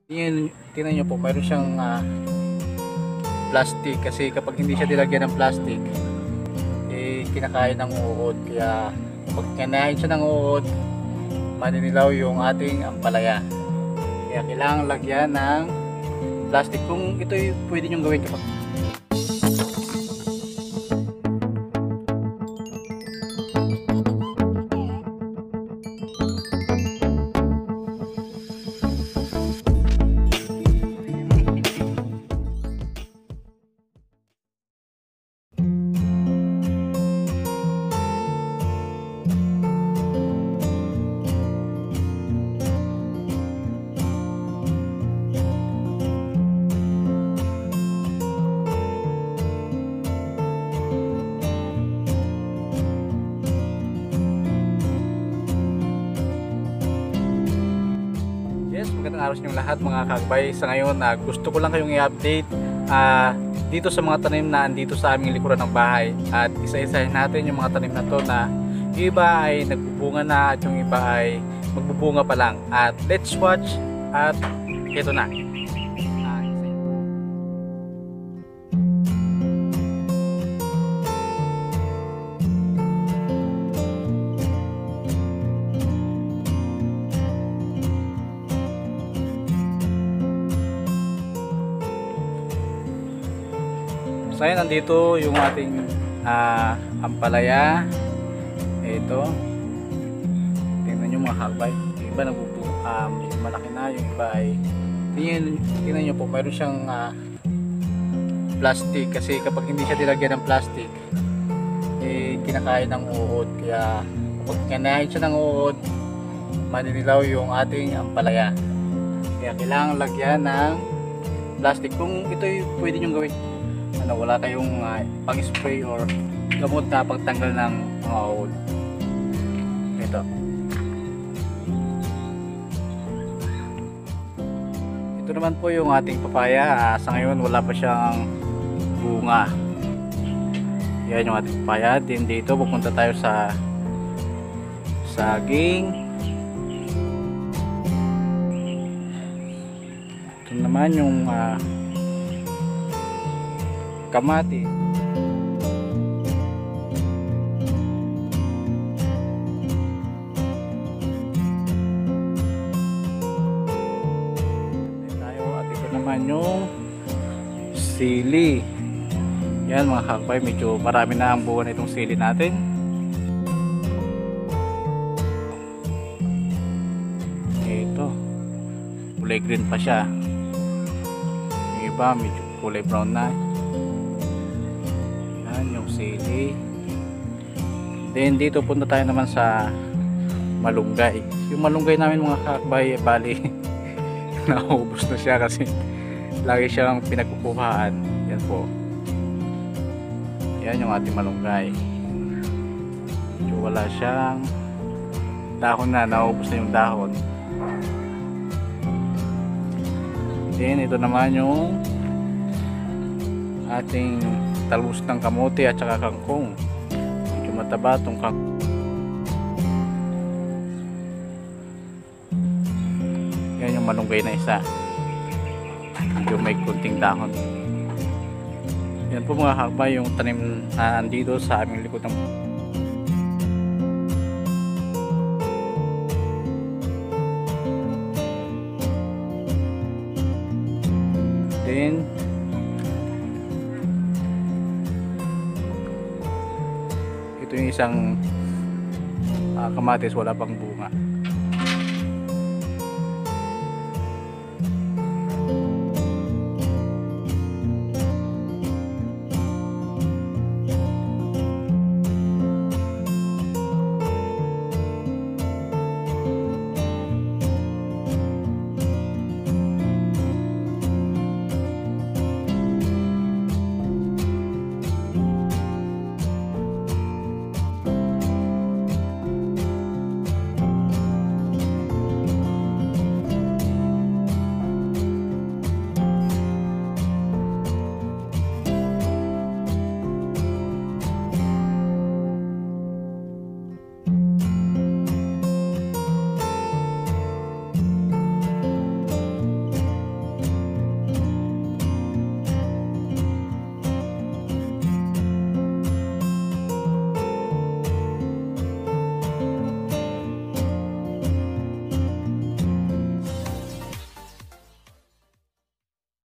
Tingnan nyo po, mayroon siyang plastic, kasi kapag hindi siya nilagyan ng plastic, kinakain ng uod. Kaya pag kinain siya ng uod, maninilaw yung ating ampalaya. Kaya kailangan lagyan ng plastic. Kung ito pwede nyo gawin kapag magandang araw sa inyong lahat mga kagbay. Sa ngayon, gusto ko lang kayong i-update dito sa mga tanim na andito sa aming likuran ng bahay. At isa-isahin natin yung mga tanim na to, na yung iba ay nagbubunga na at yung iba ay magbubunga pa lang. At let's watch, at ito na. So ayan, nandito yung ating ampalaya. Ito, tingnan nyo mga kagbay, yung iba malaki na, yung iba ay tingnan nyo po, mayroon siyang plastic, kasi kapag hindi siya nilagyan ng plastic, kinakain ng uod. Kaya kapag kinain siya ng uod, maninilaw yung ating ampalaya. Kaya kailangan lagyan ng plastic. Kung ito pwede nyo gawin, wala kayong pang spray or gamot na pagtanggal ng mga uod. Ito naman po yung ating papaya. Sa ngayon wala pa siyang bunga. Yan yung ating papaya. Din dito pupunta tayo sa saging. Ito naman yung kamati. At ito naman yung sili. Yan mga kakbay, medyo marami na ang buwan itong sili natin. Ito, kulay green pa siya. Yung iba medyo kulay brown na. Yung sili. Then dito punta tayo naman sa malunggay. Yung malunggay namin mga kakbay, bali naubos na siya kasi lagi siyang pinagkukuhaan. Yan po, yan yung ating malunggay. So, wala siyang dahon na, naubos na yung dahon. Then ito naman yung ating talbos ng kamote at saka kangkong. Medyo mataba itong kangkong. Yan yung malunggay na isa, medyo may kunting dahon. Yan po mga kakbay yung tanim na andito sa aming likod ng then ito yung isang kamatis, wala pang bunga.